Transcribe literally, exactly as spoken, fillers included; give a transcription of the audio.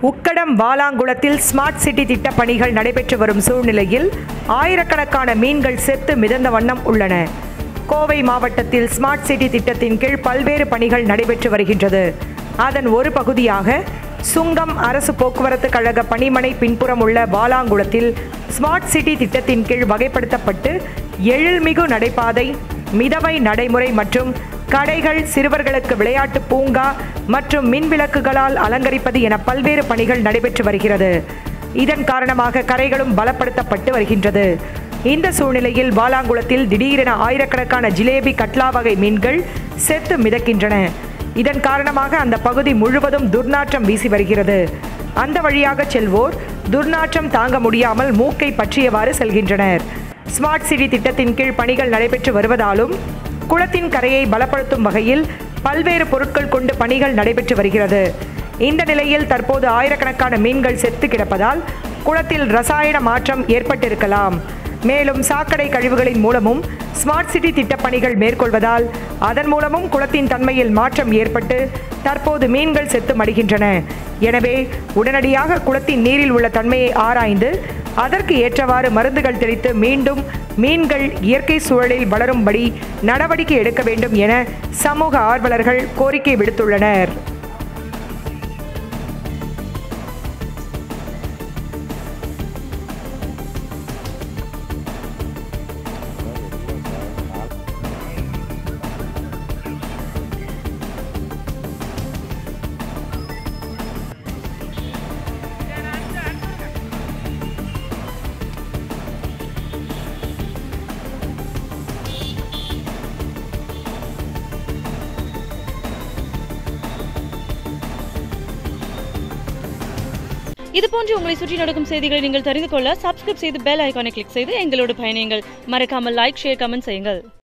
Ukkadam வாலாங்குளத்தில் smart city திட்ட பணிகள் நடைபெற்று வரும் சூழ்நிலையில் ஆயிரக்கணக்கான மீன்கள் செத்து மிதந்த வண்ணம் உள்ளன. கோவை மாவட்டத்தில் ஸ்மார்ட் சிட்டி திட்டத்தின் கீழ் பல்வேறு பணிகள் நடைபெற்று வருகின்றது. அதன் ஒரு பகுதியாக சுங்கம் அரசு போக்குவரத்து கழக பணிமனை பின்புறம் உள்ள வாலாங்குளத்தில் ஸ்மார்ட் சிட்டி திட்டத்தின் கீழ் வகைப்படுத்தப்பட்டு எழில்மிகு நடைபாதை, மிதவை நடைமுறை மற்றும் கடைகள், சிறுவர்களுக்கு விளையாட்டு பூங்கா மற்றும் மின் விளக்குகளால் அலங்கரிப்பது என பல்வேறு பணிகள் நடைபெற்று வருகிறது. இதன் காரணமாக கரைகளும் பலப்படுத்தப்பட்டு வருகின்றது. இந்த சூழ்நிலையில் வாலாங்குளத்தில் திடீரென ஆயிரக்கணக்கான ஜிலேபி, கட்லா வகை மீன்கள் செத்து மிதக்கின்றன. இதன் காரணமாக அந்த பகுதி முழுவதும் துர்நாற்றம் வீசி வருகிறது. அந்த வழியாக செல்வோர் துர்நாற்றம் தாங்க முடியாமல் மூக்கை பற்றியவாறு செல்கின்றனர். ஸ்மார்ட் சிட்டி திட்டத்தின் கீழ் பணிகள் நடைபெற்று வருவதாலும் குளத்தின் கரையை பலப்படுத்தும் வகையில் பல்வேறு பொருட்கள் கொண்டு பணிகள் நடைபெற்று வருகிறது. இந்த நிலையில் தற்போது ஆயிரக்கணக்கான மீன்கள் செத்து கிடப்பதால் குளத்தில் ரசாயன மாற்றம் ஏற்பட்டிருக்கலாம். மேலும் சாக்கடை கழிவுகளின் மூலமும் ஸ்மார்ட் சிட்டி திட்ட பணிகள் மேற்கொள்வதால் அதன் மூலமும் குளத்தின் தன்மையில் மாற்றம் ஏற்பட்டு தற்போது மீன்கள் செத்து மடிகின்றன. எனவே உடனடியாக குளத்தின் நீரில் உள்ள தன்மையை ஆராய்ந்து அதற்கு ஏற்றவாறு மருந்துகள் தெளித்து மீண்டும் மீன்கள் இயற்கை சூழலில் வளரும்படி நடவடிக்கை எடுக்க வேண்டும் என சமூக ஆர்வலர்கள் கோரிக்கை விடுத்துள்ளனர். இதுபோன்று உங்களை சுற்றி நடக்கும் செய்திகளை நீங்கள் தெரிந்து கொள்ள சப்ஸ்கிரைப் செய்து பெல் ஐகானை கிளிக் செய்து எங்களோடு பயணியுங்கள். மறக்காமல் லைக், ஷேர், கமெண்ட் செய்யுங்கள்.